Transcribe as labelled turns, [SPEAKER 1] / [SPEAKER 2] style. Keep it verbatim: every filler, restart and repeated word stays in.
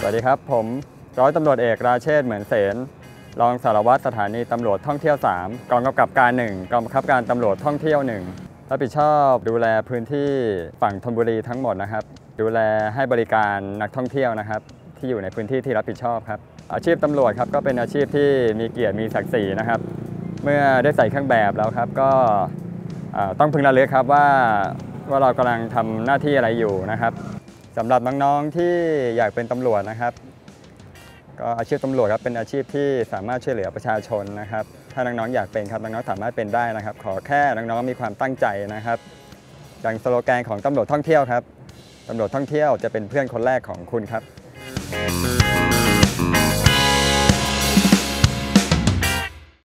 [SPEAKER 1] วัสดีครับผมร้อยตำรวจเอกราเชษฐ์เหมือนเสนรองสารวัตรสถานีตำรวจท่องเที่ยวสามกองกำกับการหนึ่งกองบังคับการตำรวจท่องเที่ยวหนึ่งรับผิดชอบดูแลพื้นที่ฝั่งธนบุรีทั้งหมดนะครับดูแลให้บริการนักท่องเที่ยวนะครับที่อยู่ในพื้นที่ที่รับผิดชอบครับอาชีพตำรวจครับก็เป็นอาชีพที่มีเกียรติมีศักดิ์ศรีนะครับเมื่อได้ใส่เครื่องแบบแล้วครับก็ต้องพึงระลึกครับว่าว่าเรากำลังทำหน้าที่อะไรอยู่นะครับสำหรับน้องๆที่อยากเป็นตำรวจนะครับก็อาชีพตำรวจครับเป็นอาชีพที่สามารถช่วยเหลือประชาชนนะครับถ้าน้องๆอยากเป็นครับน้องๆสามารถเป็นได้นะครับขอแค่น้องๆมีความตั้งใจนะครับดังสโลแกนของตำรวจท่องเที่ยวครับตำรวจท่องเที่ยวจะเป็นเพื่อนคนแรกของคุณครับ